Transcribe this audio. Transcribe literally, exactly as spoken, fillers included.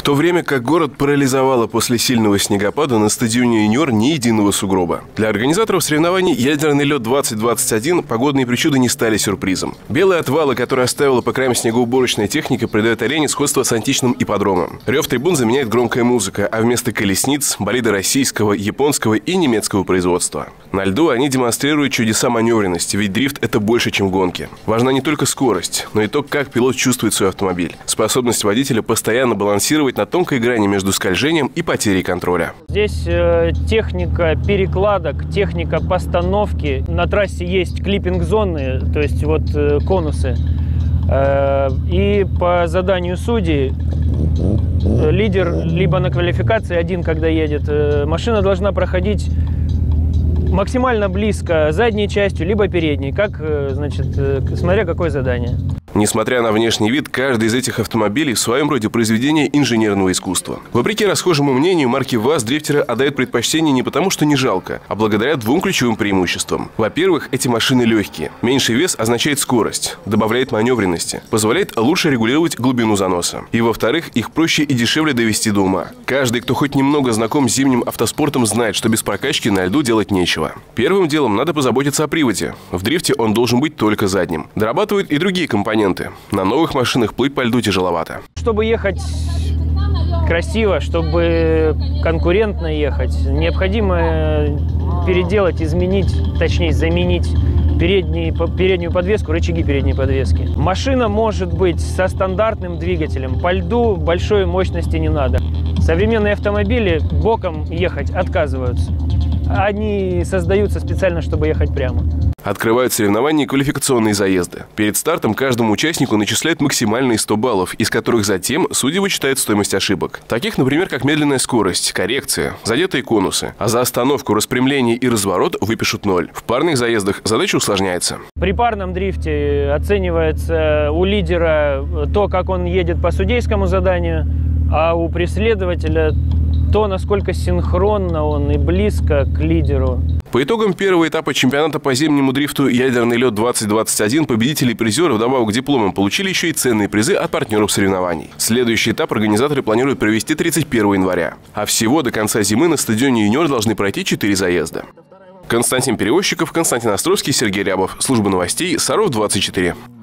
то время как город парализовало после сильного снегопада, на стадионе «Юниор» ни единого сугроба. Для организаторов соревнований «Ядерный лед двадцать двадцать один» погодные причуды не стали сюрпризом. Белые отвалы, которые оставила по краям снегоуборочная техника, придают арене сходство с античным ипподромом. Рев трибун заменяет громкая музыка, а вместо колесниц – болиды российского, японского и немецкого производства. На льду они демонстрируют чудеса маневренности, ведь дрифт – это больше, чем гонки. Важна не только скорость, но и то, как пилот чувствует свой автомобиль. Способность водителя постоянно балансировать на тонкой грани между скольжением и потерей контроля. Здесь э, техника перекладок, техника постановки. На трассе есть клиппинг-зоны, то есть вот э, конусы. Э, и по заданию судей э, лидер либо на квалификации один, когда едет, э, машина должна проходить максимально близко задней частью, либо передней, как, э, значит, э, смотря какое задание. Несмотря на внешний вид, каждый из этих автомобилей в своем роде произведение инженерного искусства. Вопреки расхожему мнению, марки ВАЗ дрифтеры отдают предпочтение не потому, что не жалко, а благодаря двум ключевым преимуществам. Во-первых, эти машины легкие. Меньший вес означает скорость, добавляет маневренности, позволяет лучше регулировать глубину заноса. И во-вторых, их проще и дешевле довести до ума. Каждый, кто хоть немного знаком с зимним автоспортом, знает, что без прокачки на льду делать нечего. Первым делом надо позаботиться о приводе. В дрифте он должен быть только задним. Дорабатывают и другие компоненты. На новых машинах плыть по льду тяжеловато. Чтобы ехать красиво, чтобы конкурентно ехать, необходимо переделать, изменить, точнее заменить передние, переднюю подвеску, рычаги передней подвески. Машина может быть со стандартным двигателем. По льду большой мощности не надо. Современные автомобили боком ехать отказываются. Они создаются специально, чтобы ехать прямо. Открывают соревнования и квалификационные заезды. Перед стартом каждому участнику начисляют максимальные сто баллов, из которых затем судьи вычитают стоимость ошибок. Таких, например, как медленная скорость, коррекция, задетые конусы. А за остановку, распрямление и разворот выпишут ноль. В парных заездах задача усложняется. При парном дрифте оценивается у лидера то, как он едет по судейскому заданию, а у преследователя то, насколько синхронно он и близко к лидеру. По итогам первого этапа чемпионата по зимнему дрифту «Ядерный лед двадцать двадцать один» победители и призеры вдобавок к дипломам получили еще и ценные призы от партнеров соревнований. Следующий этап организаторы планируют провести тридцать первого января. А всего до конца зимы на стадионе «Юниор» должны пройти четыре заезда. Константин Перевозчиков, Константин Островский, Сергей Рябов. Служба новостей Саров двадцать четыре.